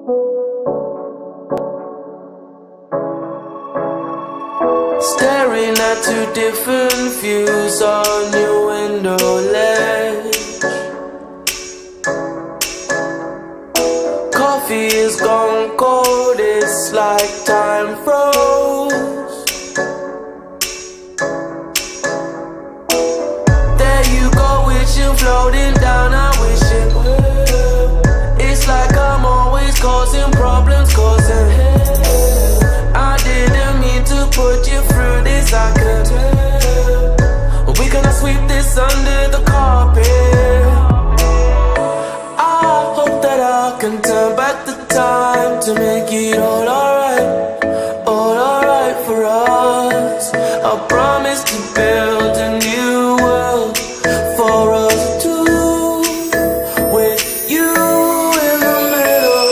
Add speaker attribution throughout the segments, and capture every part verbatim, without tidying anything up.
Speaker 1: Staring at two different views on your window ledge. Coffee is gone cold, it's like time froze. There you go, wishing, floating down, I'm wishing. It's like I'm always causing problems, causing. I didn't mean to put you through this, I could tell. We gonna sweep this under the carpet. I hope that I can turn back the time to make it all alright, all alright for us. I promise to build a new world for us two, with you in the middle.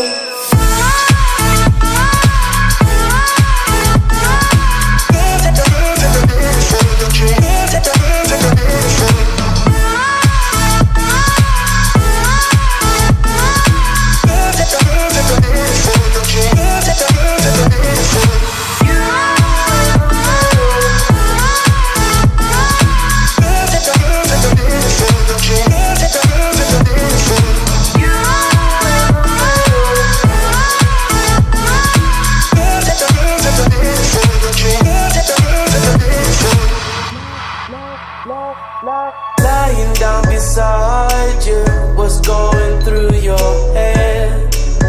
Speaker 1: Lying down beside you, what's going through your head?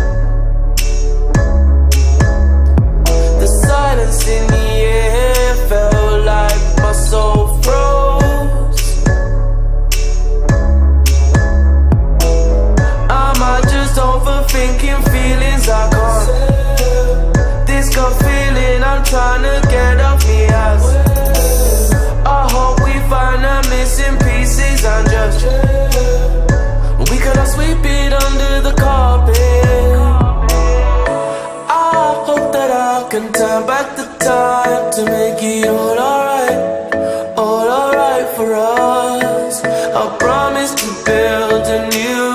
Speaker 1: The silence in the air felt like my soul froze. Am I just overthinking feelings I can't? This gut feeling I'm trying to get off me ass. I hope we find the missing pieces and just we cannot sweep it under the carpet. I hope that I can turn back the time to make it all alright, all alright for us. I promise to build a new